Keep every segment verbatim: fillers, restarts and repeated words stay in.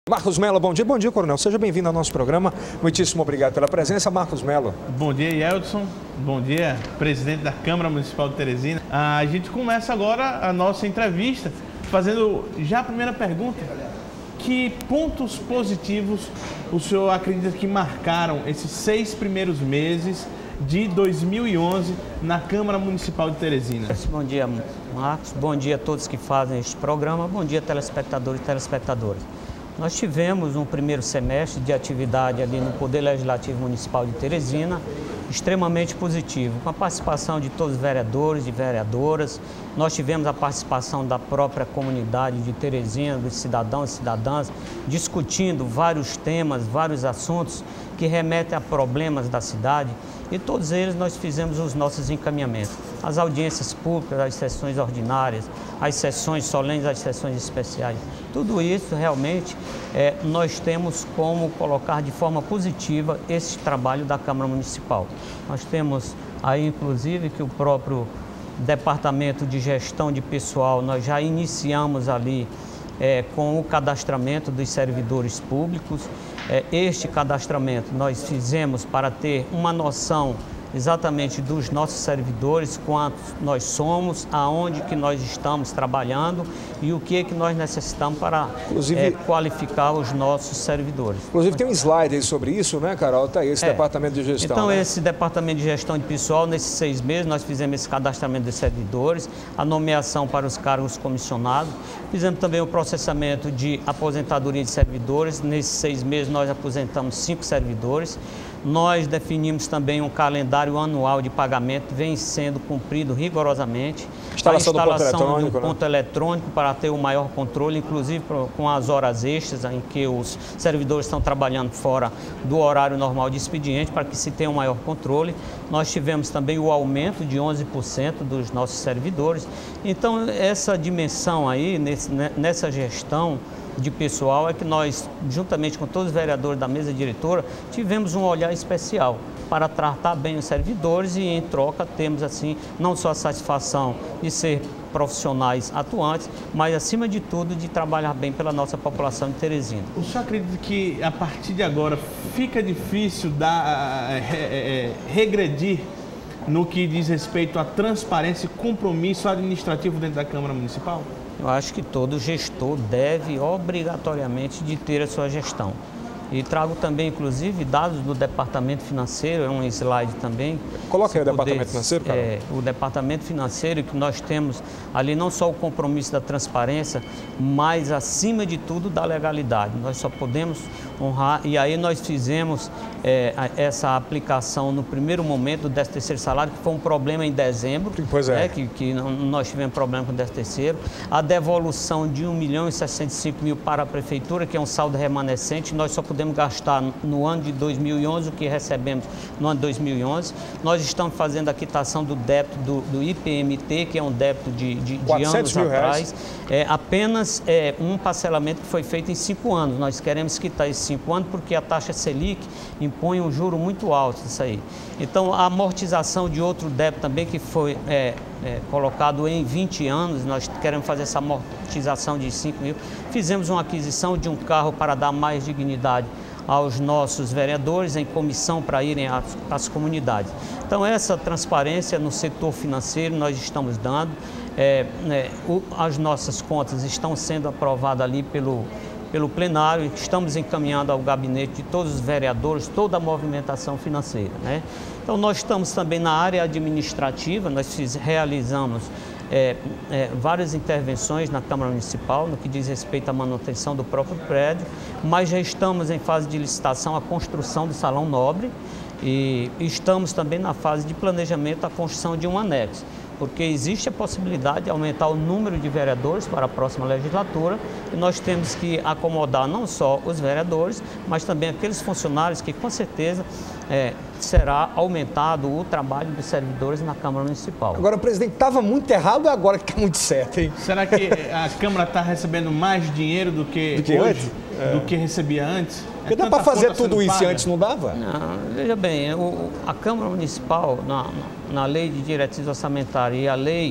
Marcos Mello, bom dia. Bom dia, coronel. Seja bem-vindo ao nosso programa. Muitíssimo obrigado pela presença, Marcos Mello. Bom dia, Yeldson. Bom dia, presidente da Câmara Municipal de Teresina. A gente começa agora a nossa entrevista fazendo já a primeira pergunta. Que pontos positivos o senhor acredita que marcaram esses seis primeiros meses de dois mil e onze na Câmara Municipal de Teresina? Bom dia, Marcos. Bom dia a todos que fazem este programa. Bom dia, telespectadores e telespectadoras. Nós tivemos um primeiro semestre de atividade ali no Poder Legislativo Municipal de Teresina, extremamente positivo, com a participação de todos os vereadores e vereadoras. Nós tivemos a participação da própria comunidade de Teresina, dos cidadãos e cidadãs, discutindo vários temas, vários assuntos que remetem a problemas da cidade, e todos eles nós fizemos os nossos encaminhamentos. As audiências públicas, as sessões ordinárias, as sessões solenes, as sessões especiais. Tudo isso realmente é, nós temos como colocar de forma positiva esse trabalho da Câmara Municipal. Nós temos aí, inclusive, que o próprio Departamento de Gestão de Pessoal, nós já iniciamos ali é, com o cadastramento dos servidores públicos. É, este cadastramento nós fizemos para ter uma noção exatamente dos nossos servidores, quantos nós somos, aonde que nós estamos trabalhando e o que é que nós necessitamos para é, qualificar os nossos servidores. Inclusive tem um slide aí sobre isso, né, Carol? Está aí esse é. Departamento de Gestão. Então, né? Esse Departamento de Gestão de Pessoal, nesses seis meses, nós fizemos esse cadastramento de servidores, a nomeação para os cargos comissionados, fizemos também o processamento de aposentadoria de servidores. Nesses seis meses, nós aposentamos cinco servidores. Nós definimos também um calendário anual de pagamento, vem sendo cumprido rigorosamente. Instalação, a instalação do ponto eletrônico, do ponto né? eletrônico para ter o maior controle, inclusive com as horas extras em que os servidores estão trabalhando fora do horário normal de expediente, para que se tenha um maior controle. Nós tivemos também o aumento de onze por cento dos nossos servidores. Então, essa dimensão aí, nesse, nessa gestão de pessoal, é que nós, juntamente com todos os vereadores da mesa diretora, tivemos um olhar especial para tratar bem os servidores e, em troca, temos, assim, não só a satisfação de ser profissionais atuantes, mas, acima de tudo, de trabalhar bem pela nossa população de Teresina. O senhor acredita que, a partir de agora, fica difícil dar, é, é, regredir no que diz respeito à transparência e compromisso administrativo dentro da Câmara Municipal? Eu acho que todo gestor deve obrigatoriamente de ter a sua gestão. E trago também, inclusive, dados do Departamento Financeiro, é um slide também. Coloca aí o Departamento Financeiro, cara. É, o Departamento Financeiro, que nós temos ali não só o compromisso da transparência, mas, acima de tudo, da legalidade. Nós só podemos honrar, e aí nós fizemos é, essa aplicação no primeiro momento do décimo terceiro salário, que foi um problema em dezembro. Pois é. Né, que, que nós tivemos problema com o décimo terceiro. A devolução de um milhão e sessenta e cinco mil para a Prefeitura, que é um saldo remanescente, nós só podemos gastar no ano de dois mil e onze o que recebemos no ano de dois mil e onze. Nós estamos fazendo a quitação do débito do, do I P M T, que é um débito de, de, de anos atrás. É, apenas é, um parcelamento que foi feito em cinco anos. Nós queremos quitar esses cinco anos porque a taxa Selic impõe um juro muito alto disso aí. Então, a amortização de outro débito também que foi é, é, colocado em vinte anos, nós queremos fazer essa amortização de cinco mil. Fizemos uma aquisição de um carro para dar mais dignidade aos nossos vereadores em comissão para irem às, às comunidades. Então, essa transparência no setor financeiro nós estamos dando. É, é, o, as nossas contas estão sendo aprovadas ali pelo, pelo plenário, estamos encaminhando ao gabinete de todos os vereadores toda a movimentação financeira, né? Então, nós estamos também na área administrativa, nós fiz, realizamos É, é, várias intervenções na Câmara Municipal no que diz respeito à manutenção do próprio prédio, mas já estamos em fase de licitação a construção do Salão Nobre e estamos também na fase de planejamento a construção de um anexo, porque existe a possibilidade de aumentar o número de vereadores para a próxima legislatura e nós temos que acomodar não só os vereadores, mas também aqueles funcionários que, com certeza, é, será aumentado o trabalho dos servidores na Câmara Municipal. Agora, o presidente, estava muito errado e agora que está muito certo, hein? Será que a Câmara está recebendo mais dinheiro do que, do que hoje, antes? É. do que recebia antes? Porque é dá para fazer tudo isso e antes não dava? Não, veja bem, o, a Câmara Municipal, na, na lei de diretrizes orçamentárias e a lei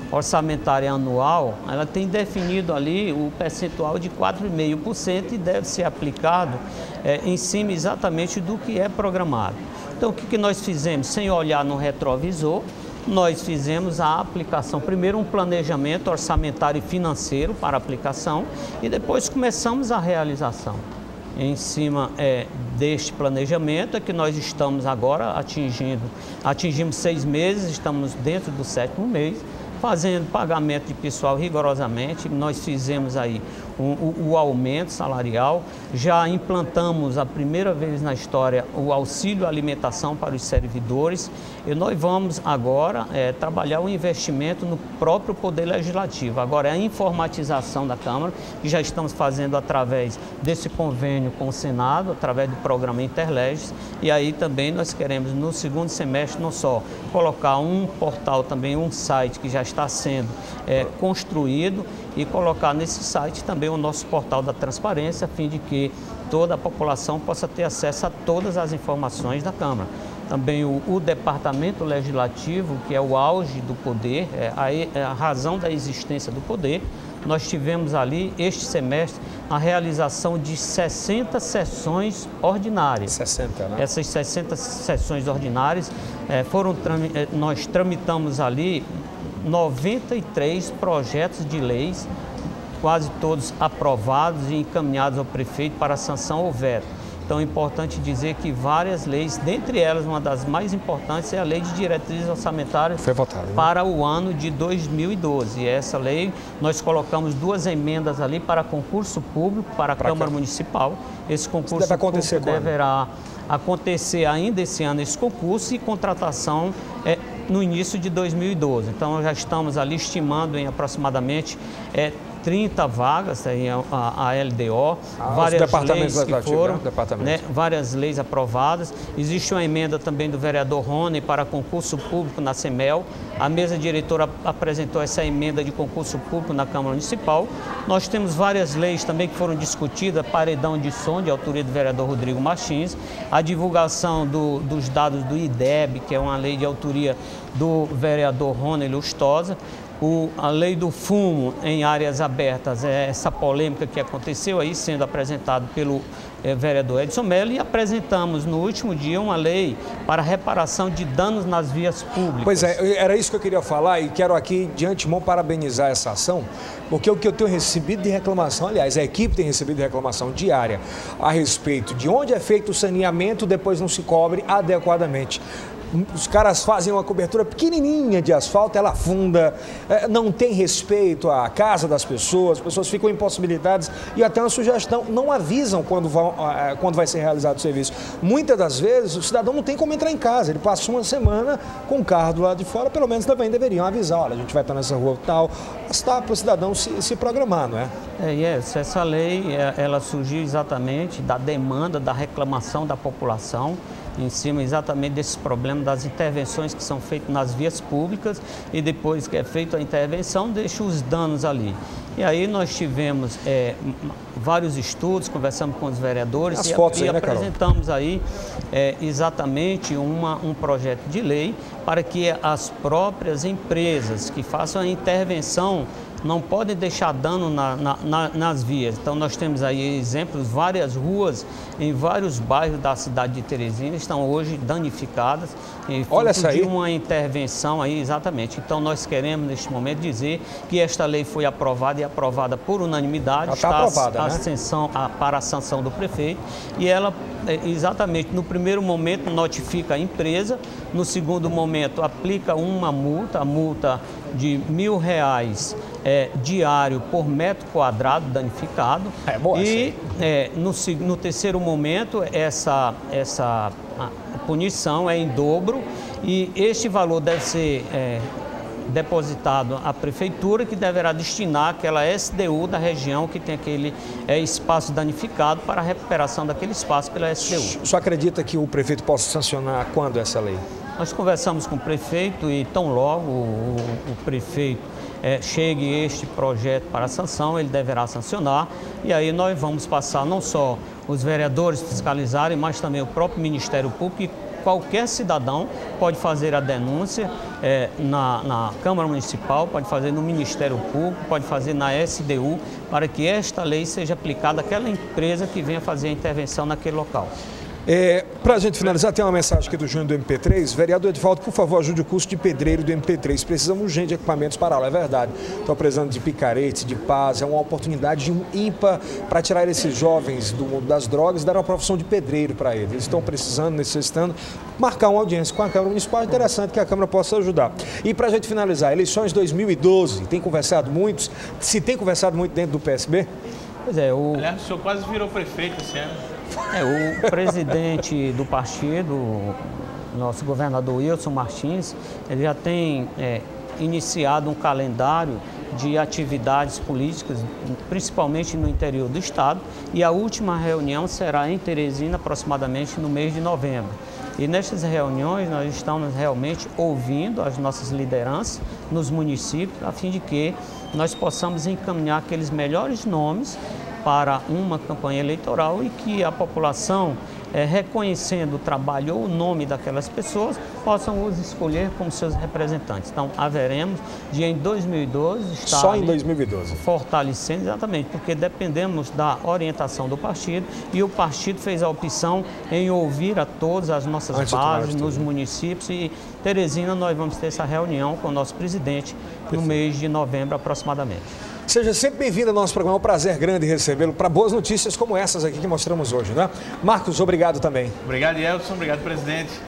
orçamentária anual, ela tem definido ali o percentual de quatro vírgula cinco por cento e deve ser aplicado é, em cima exatamente do que é programado. Então, o que, que nós fizemos? Sem olhar no retrovisor, nós fizemos a aplicação, primeiro um planejamento orçamentário e financeiro para a aplicação e depois começamos a realização. Em cima é, deste planejamento é que nós estamos agora atingindo, atingimos seis meses, estamos dentro do sétimo mês, fazendo pagamento de pessoal rigorosamente. Nós fizemos aí o, o, o aumento salarial, já implantamos a primeira vez na história o auxílio alimentação para os servidores e nós vamos agora é, trabalhar o investimento no próprio Poder Legislativo. Agora é a informatização da Câmara, que já estamos fazendo através desse convênio com o Senado, através do programa Interleges, e aí também nós queremos no segundo semestre não só colocar um portal, também um site que já está sendo é, construído e colocar nesse site também o nosso portal da transparência, a fim de que toda a população possa ter acesso a todas as informações da Câmara. Também o, o Departamento Legislativo, que é o auge do poder, é a, é a razão da existência do poder. Nós tivemos ali, este semestre, a realização de sessenta sessões ordinárias. sessenta, né? Essas sessenta sessões ordinárias, é, foram, nós tramitamos ali noventa e três projetos de leis, quase todos aprovados e encaminhados ao prefeito para sanção ou veto. Então é importante dizer que várias leis, dentre elas uma das mais importantes é a Lei de Diretrizes Orçamentárias Foi votada, né? para o ano de dois mil e doze. E essa lei, nós colocamos duas emendas ali para concurso público, para a Pra Câmara cá. Municipal. Esse concurso deve acontecer público quando? deverá acontecer ainda esse ano, esse concurso, e contratação é, no início de dois mil e doze. Então já estamos ali estimando em aproximadamente é, trinta vagas, aí a, a L D O, Ah, várias departamentos leis que legislativos, foram, né? Departamentos. né, várias leis aprovadas. Existe uma emenda também do vereador Rony para concurso público na CEMEL. A mesa diretora apresentou essa emenda de concurso público na Câmara Municipal. Nós temos várias leis também que foram discutidas, paredão de som, de autoria do vereador Rodrigo Martins, a divulgação do, dos dados do I D E B, que é uma lei de autoria do vereador Rony Lustosa. O, a lei do fumo em áreas abertas, é essa polêmica que aconteceu aí, sendo apresentado pelo é, vereador Edson Mello, e apresentamos no último dia uma lei para reparação de danos nas vias públicas. Pois é, era isso que eu queria falar e quero aqui de antemão parabenizar essa ação, porque o que eu tenho recebido de reclamação, aliás, a equipe tem recebido de reclamação diária a respeito de onde é feito o saneamento, depois não se cobre adequadamente. Os caras fazem uma cobertura pequenininha de asfalto, ela afunda, não tem respeito à casa das pessoas, as pessoas ficam impossibilitadas e até uma sugestão, não avisam quando, vão, quando vai ser realizado o serviço. Muitas das vezes o cidadão não tem como entrar em casa, ele passa uma semana com o carro do lado de fora, pelo menos também deveriam avisar, olha, a gente vai estar nessa rua tal, está para o cidadão se, se programar, não é? É, yes, essa lei, ela surgiu exatamente da demanda, da reclamação da população, em cima exatamente desse problema das intervenções que são feitas nas vias públicas e depois que é feita a intervenção, deixa os danos ali. E aí nós tivemos é, vários estudos, conversamos com os vereadores As e, fotos e aí, né, apresentamos aí é, exatamente uma, um projeto de lei para que as próprias empresas que façam a intervenção não podem deixar dano na, na, na, nas vias. Então nós temos aí exemplos, várias ruas em vários bairros da cidade de Teresina estão hoje danificadas. E Olha essa aí. De uma intervenção aí, exatamente. Então nós queremos neste momento dizer que esta lei foi aprovada e aprovada por unanimidade. Ela está está aprovada, a, a né? sanção, a, para a sanção do prefeito e ela exatamente no primeiro momento notifica a empresa, no segundo momento aplica uma multa, a multa de mil reais é, diário por metro quadrado danificado. É boa e é, no, no terceiro momento essa, essa punição é em dobro e este valor deve ser é, depositado à prefeitura, que deverá destinar aquela S D U da região que tem aquele é, espaço danificado para a recuperação daquele espaço pela S D U. O senhor acredita que o prefeito possa sancionar quando essa lei? Nós conversamos com o prefeito e tão logo o, o prefeito é, chegue este projeto para a sanção, ele deverá sancionar e aí nós vamos passar não só os vereadores fiscalizarem, mas também o próprio Ministério Público qualquer cidadão pode fazer a denúncia é, na, na Câmara Municipal, pode fazer no Ministério Público, pode fazer na S D U, para que esta lei seja aplicada àquela empresa que venha fazer a intervenção naquele local. É, para a gente finalizar, tem uma mensagem aqui do Júnior do M P três. Vereador Edivaldo, por favor, ajude o custo de pedreiro do M P três. Precisamos urgente de equipamentos para lá, é verdade. Estão precisando de picaretes, de pás, é uma oportunidade ímpar para tirar esses jovens do mundo das drogas e dar uma profissão de pedreiro para eles. Eles estão precisando, necessitando, marcar uma audiência com a Câmara Municipal. É interessante que a Câmara possa ajudar. E para a gente finalizar, eleições dois mil e doze, tem conversado muito? Se tem conversado muito dentro do P S B? Pois é, o... Aliás, o senhor quase virou prefeito esse ano. É, o presidente do partido, nosso governador Wilson Martins, ele já tem é, iniciado um calendário de atividades políticas, principalmente no interior do estado, e a última reunião será em Teresina, aproximadamente no mês de novembro. E nessas reuniões nós estamos realmente ouvindo as nossas lideranças nos municípios, a fim de que nós possamos encaminhar aqueles melhores nomes para uma campanha eleitoral e que a população, é, reconhecendo o trabalho ou o nome daquelas pessoas, possam os escolher como seus representantes. Então, haveremos de em dois mil e doze estar Só em dois mil e doze. fortalecendo, exatamente, porque dependemos da orientação do partido e o partido fez a opção em ouvir a todas as nossas Antes bases nos tudo. municípios, e Teresina nós vamos ter essa reunião com o nosso presidente no mês de novembro aproximadamente. Seja sempre bem-vindo ao nosso programa, é um prazer grande recebê-lo para boas notícias como essas aqui que mostramos hoje, né? Marcos, obrigado também. Obrigado, Elson. Obrigado, presidente.